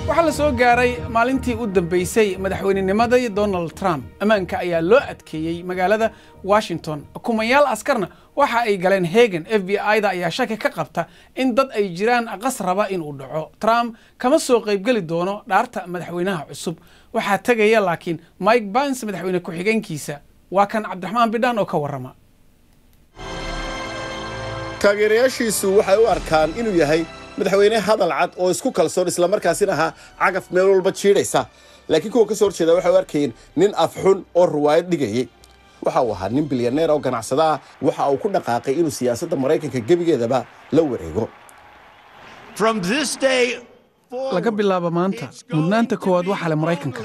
waxaa la soo gaaray maalintii u dambeysay madaxweynenimadii Donald Trump amaanka ayaa loo adkeeyay magaalada Washington kumayaal askarna waxa ay galeen Hagen FBI-da ayaa shaki ka qabta in dad ay jiraan qasraba in uu dhaco Trump kama soo qayb gali doono dhaarta madaxweynaha cusub waxa tagaya laakiin Mike Pence madaxweyne ku xigeenkiisa waa kan Cabdiraxmaan Bidhaan oo ka warrama taageerayaashiisu waxay u arkaan inuu yahay madaxweyne hadal cad oo isku kalsoon isla markaasina aha cagaf meel walba jiidaysa laakiin kuwa ka soo horjeeda waxay u arkeen nin afxun oo ruwaayad dhigayay waxa uu ahaa nin bilyaneer oo ganacsada ah waxa uu ku dhaqaaqay inuu siyaasadda Mareykanka gebigeedaba la wareego laga bilaabo maanta mudnaanta koowaad waxa la Mareykanka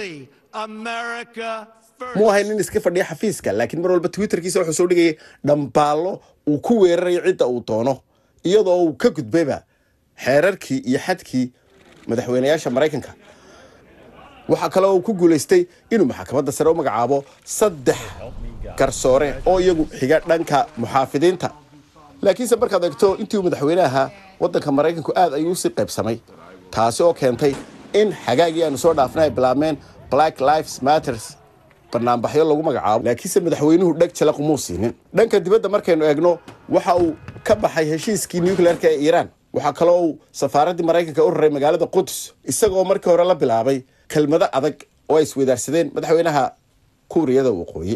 muu ahay nin iska fadhiya xafiiska laakiin mar walba Twitterkiisa wuxuu soo dhigay dhambaalo uu ku weeraray cidda uu doono iyadoo uu ka gudbayba xeerarkii iyo xadkii madaxweynayaasha Mareykanka waxa kale oo ku guuleystay inuu maxkamadda sare u magacaabo 3 garsoore oo iyagu xiga dhanka muxaafidiinta laakiinse markaad eegto intii uu madaxweynaha waddanka Mareykanku aad ayuu si qaybsamay taasi oo keentay in xagaagii aanu soo dhaafnay bilaabmeen Black Lives Matter barnaamijyo lagu magacaabo laakiinse madaxweynuhu dhag jala qumuu siinin dhanka dibadda markaynu eegno waxa uu ka baxay heshiiskii nuclear-ka ee Iran waxa kale oo safaaradda Mareykanka u raray magaalada Quds isagoo markii hore la bilaabay kelmado adag oo isweydaarsadeen madaxweynaha Kuuriyada Waqooyi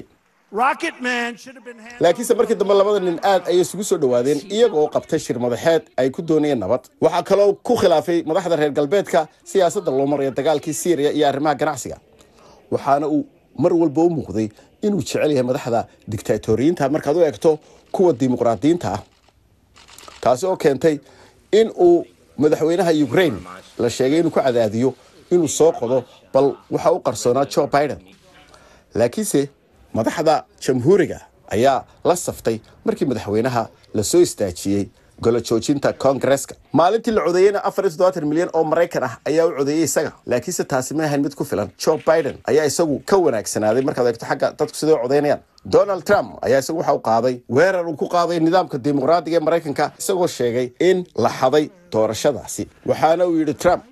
laakiinse markii dambe labada nin aad ay isugu soo dhawaadeen iyagoo qabtay shir madaxeed ay ku doonayeen nabad waxa kale oo ku khilaafay madaxda reer galbeedka siyaasadda loo maray dagaalkii Syria iyo arrimaha ganacsiga waxaana uu mar walba u muuqday inuu jecel yahay madaxda dictatoriyiinta markaad u eegto kuwa dimuqraadiyiinta ah taasi oo keentay in uu madaxweynaha Ukraine la sheegay inuu ku cadaadiyo inuu soo qodo bal waxa uu qarsoonaa Joe Biden laakiinse madaxda jamhuuriga ayaa la saftay markii madaxweynaha la soo istaajiyay golo joojinta Congress-ka maalintii la codeeyayna 4.7 milyan oo Mareykan ah ayaa u codeeyay isaga laakiinse taasi ma ahayn mid ku filan Joe Biden ayaa isagu ka wanaagsanaaday markaad eegto xagga dadku sidoo codeynayaan Donald Trump ayaa isagu waxa uu qaaday weerar uu ku qaaday nidaamka dimuqraadiga ee Mareykanka isagoo sheegay in la xaday doorashadaasi waxaana uu yiri Trump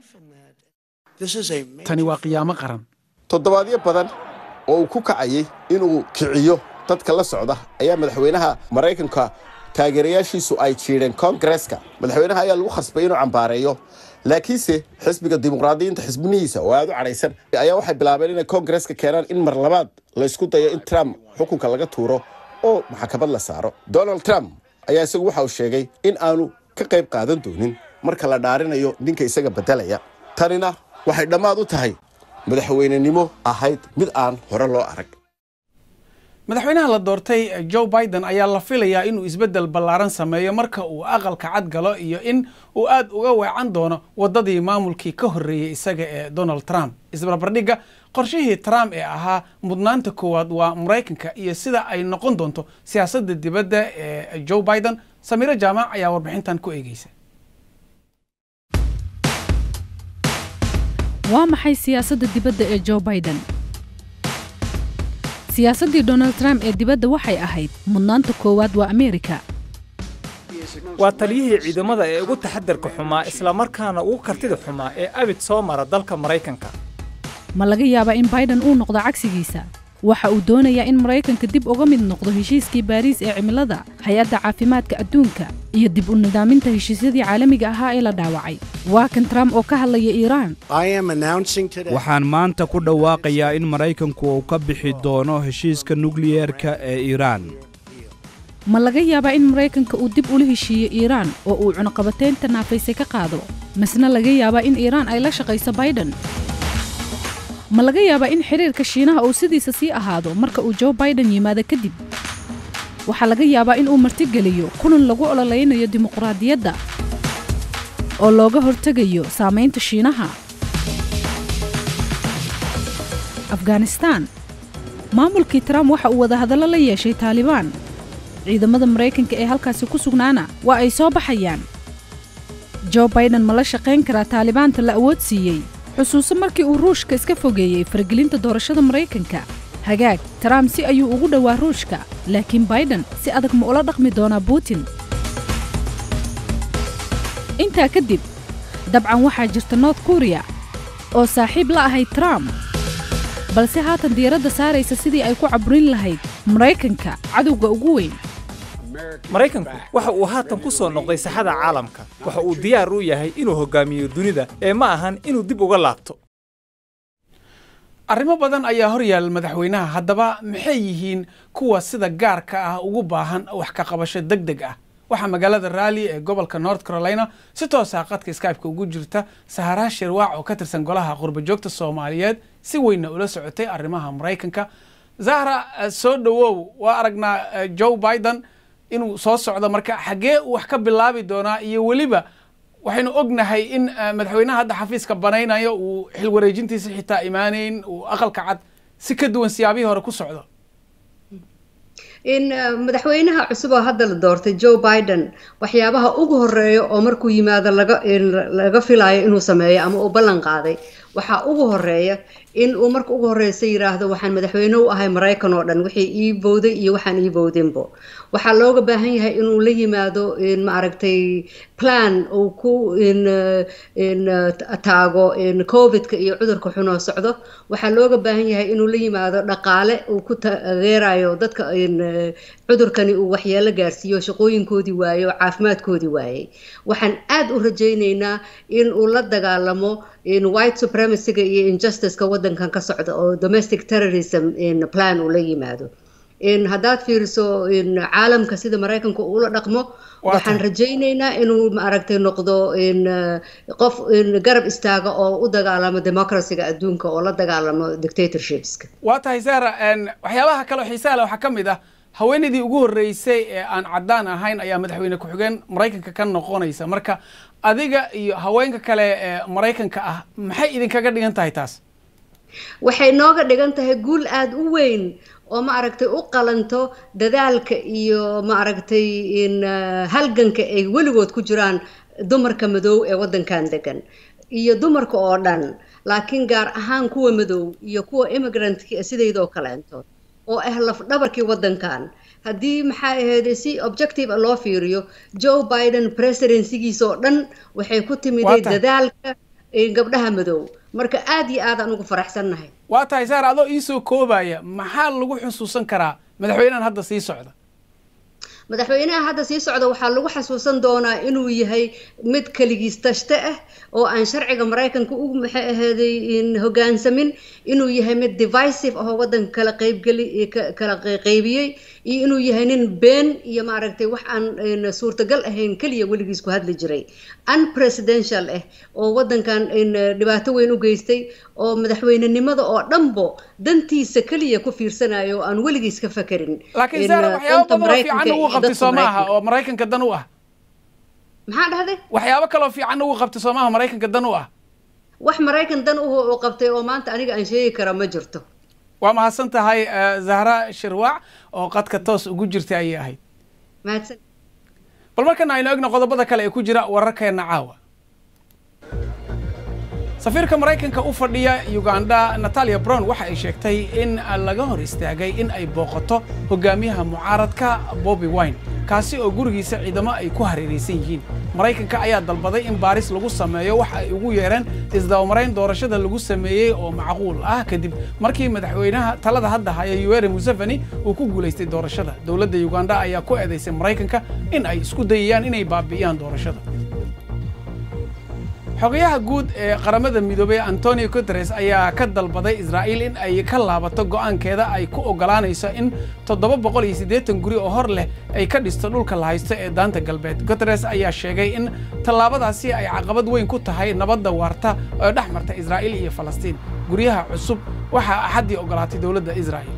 tani waa qiyaamo qaran toddobaadyo badan oo uu ku kacayay inuu kiciyo dadka la socda ayaa madaxweynaha Mareykanka taageerayaashiisu ay jiireen Congress-ka madaxweynaha ayaa lagu khasbay inuu cambaareeyo laakiinse xisbiga dimuqraadiyiinta xisbinihiisa oo aad u careysan ayaa waxay bilaabeen inay Congress-ka keenaan in mar labaad la isku dayo in Trump xukunka laga tuuro oo maxkamad la saaro Donald Trump ayaa isagu waxa uu sheegay in aanu ka qayb qaadan doonin marka la dhaarinayo ninka isaga bedelaya tanina waxay dhamaad u tahay madaxweynenimo ahayd mid aan hore loo arag madaxweynaha la doortay Joe Biden ayaa la filayaa inuu isbedel ballaaran sameeyo marka uu aqalka cad galo iyo in uu aad uga weecan doono wadadii maamulkii ka horeeyay isaga ee Donald Trump isbarbardhigga qorshihii Trump ee ahaa mudnaanta koowaad waa Mareykanka iyo sida ay noqon doonto siyaasadda dibadda ee Joe Biden Samira Jaamac ayaa warbixintan ku eegaysa waa maxay siyaasadda dibadda ee Joe Biden siyaasaddii Donald Trump ee dibadda waxay ahayd mudnaanta koowaad waa Ameerika waa taliyihii ciidamada ee ugu taxadarka xumaa isla markaana ugu kartida xumaa ee abid soo mara dalka Mareykanka ma laga yaabaa in Biden uu noqdo cagsigiisa waxa uu doonayaa in Mareykanka dib uga mid noqdo heshiiskii Paris ee cimilada hay'adda caafimaadka adduunka iyo dib u nidaaminta heshiisyadii caalamiga ahaa ee la dhaawacay waa kan Trump oo ka hadlaya Iran waxaan maanta ku dhawaaqayaa in Mareykanku uu ka bixi doono heshiiska nuclear-ka ee Iran ma laga yaabaa in Mareykanka uu dib ula heshiiyo Iran oo uu cunaqabateynta naafaysay ka qaado masna laga yaabaa in Iran ay la shaqayso Biden ma laga yaabaa in xiriirka Shiinaha uu sidiisa sii ahaado marka uu Joe Biden yimaado kadib waxa laga yaabaa in uu martigeliyo kulan lagu ololeynayo dimuqraadiyadda oo looga hortagayo saameynta Shiinaha Afghanistan maamulkii Trump waxa uu wada hadallo la yeeshay Taliban ciidamada Mareykanka ee halkaas ku sugnaana waa ay soo baxayaan Joe Biden ma la shaqeyn karaa Taliban-ta la awood siiyay xusuuso markii uu Ruushka iska fogeeyay faragelinta doorashada Mareykanka hagaag Trump si ayuu ugu dhawaa Ruushka laakiin Biden si adag ma ula dhaqmi doonaa Putin intaa kadib dabcan waxaa jirta North Korea oo saaxiib la ahayd Trump balse haatan diiradda saaraysa sidii ay ku cabrin lahayd Maraykanka cadowga ugu weyn. Maraykanku waxa uu haatan ku soo noqday saxada caalamka waxa uu diyaar u yahay inuu hogaamiyo dunida ee ma ahan inuu dib uga laabto. arrimo badan ayaa hor yaal madaxweynaha haddaba maxay yihiin kuwa sida gaarka ah ugu baahan wax ka qabasho degdeg ah. waxaa magaalada Raleigh ee gobolka North Carolina si toos ah qadka Skype-ka ugu jirta Sahara Shirwac oo ka tirsan golaha qurba joogta Soomaaliyeed si weyn ula socotay arrimaha Maraykanka. Zahra soo dhawow waa aragnaa Joe Biden inuu soo socdo marka xagee wax ka bilaabi doonaa iyo waliba waxaynu ognahay in madaxweynaha hadda xafiiska banaynayo uu xil wareejintiisa xitaa imaanayn uu aqalka cad si ka duwan siyaabihii hore ku socdo. in madaxweynaha cusub oo hadda la doortay Joe Biden waxyaabaha ugu horeeyo oo markuu yimaado laga filayo inuu sameeyo ama uu ballan qaaday waxa ugu horeeya in uu marka ugu horeysa yiraahdo waxaan madaxweyne u ahay Maraykan oo dhan wixii ii bowday iyo waxaan ii bowdinbo waxa looga baahan yahay inuu la yimaado in ma aragtay plan oo ku in taago in COVID-ka iyo cudurka xun oo socdo waxa looga baahan yahay inuu la yimaado dhaqaale uu ku taageerayo dadka in cudurkani uu waxyeelo gaarsiiyo shaqooyinkoodii waayo caafimaadkoodii waayay waxaan aad u rajaynaynaa in uu la dagaalamo in white supremacy-ga iyo injustice-ka wadankan ka socda oo domestic terrorism in plan uu la yimaado in haddaad fiiriso in caalamka sida Maraykanku uu la dhaqmo waxaan rajaynaynaa inuu ma aragtay noqdo in qof in garab istaaga oo u dagaalamo democracy-ga adduunka oo la dagaalamo dictatorships-ka. waa tahay Zahra waxyaabaha kale oo xiisaha leh waxaa ka mid ah haweenidii ugu horeysay ee aan cadaan ahayn ayaa madaxweyne ku xigeen Maraykanka ka noqonaysa marka adiga iyo haweenka kale ee Maraykanka ah maxay idinkaga dhigan tahay taas? waxay nooga dhigan tahay guul aad u weyn oo ma aragtay u qalanto dadaalka iyo ma aragtay in halganka ay weligood ku jiraan dumarka madow ee wadankan degan iyo dumarka oo dhan laakiin gaar ahaan kuwa madow iyo kuwa immigrant-ka sideedoo kaleento oo ah laf dhabarkii wadankan haddii maxay ahayd si objective loo fiiriyo Joe Biden presidency-giisa oo dhan waxay ku timiday dadaalka gabdhaha madow marka aad iyo aad aan ugu faraxsanahay. waa tahay Zahra adoo ii soo koobaya maxaa lagu xusuusan karaa madaxweynahan hadda sii socda? madaxweynaha hadda sii socda waxaa lagu xasuusan doonaa inuu yahay mid kaligiis tashte ah oo aan sharciga Maraykanka u maxay ahaday in hoggaansamin inuu yahay mid divisive oo wadanka kala qaybiyay iyo inuu yahay nin been iyo ma aragtay wax aan suurtagal ahayn kaliya weligiis ku hadli jiray unpresidential ah oo wadankan in dhibaato weyn u geystay oo madaxweynenimada oo dhanbo dantiisa kaliya ku fiirsanayo aan weligiis ka fakirin. laakiin Zahra waxyaabo badan oo fiican ugu qabtay Soomaaliya oo Maraykanka dan u ah maxaa dhahday waxyaabo kale oo fiican ugu qabtay Soomaaliya Maraykanka dan u ah wax Maraykan dan u qabtay oo maanta aniga aan sheegi kara ma jirto. waa mahadsan tahay Zahra Shirwac oo qadka toos ugu jirtay ayay ahayd. mahadsan. bal markan aynu eegno qodobada kale ee ku jira wararkeena caawa. safiirka Maraykanka u fadhiya Uganda Natalia Brown waxa ay sheegtay in laga hor istaagay in ay booqato hogaamiyaha mucaaradka Bobby Wine kaasi oo gurigiisa ciidamo ay ku hareeraysan yihiin. Maraykanka ayaa dalbaday in baaris lagu sameeyo waxa ay ugu yeereen isdawmarayn doorashada lagu sameeyay oo macquul ah kadib markii madaxweynaha talada hadda haya Yoweri Museveni uu ku guuleystay doorashada. dowladda Uganda ayaa ku eedeysay Maraykanka in ay isku dayayaan inay baabiyaan doorashada. xogayaha guud ee qaramada midoobay Antonio Guterres ayaa ka dalbaday Israa'iil in ay ka laabato go'aankeeda ay ku ogolaanayso in 780 guri oo hor leh ay ka dhisto dhulka la haysto ee daanta galbeed. Guterres ayaa sheegay in tallaabadaasi ay caqabad weyn ku tahay nabadda waarta oo dhexmarta Israa'iil iyo Falastiin. guryaha cusub waxa axadii ogolaatay dowladda Israa'iil.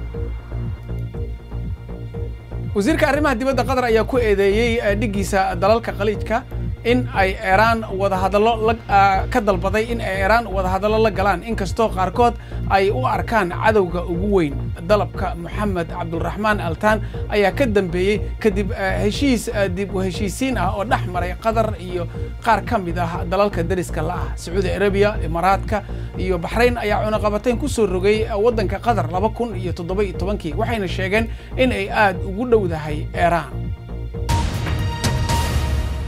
wasiirka arrimaha dibadda Qatar ayaa ku eedeeyay dhigiisa dalalka Khaliijka in ay Iran wadahadallo ka dalbaday in ay Iran wadahadallo la galaan inkastoo qaarkood ay u arkaan cadawga ugu weyn. dalabka Mohammed Abdulrahman Altan ayaa ka dambeeyay kadib heshiis dib u heshiisiin ah oo dhexmaray Qatar iyo qaar ka mid ah dalalka dariska la ah. Saudi Arabia, Imaaraadka iyo Bahrain ayaa cunaqabatayn ku soo rogay wadanka Qatar 2017 waxayna sheegeen in ay aad ugu dhowdahay Iran.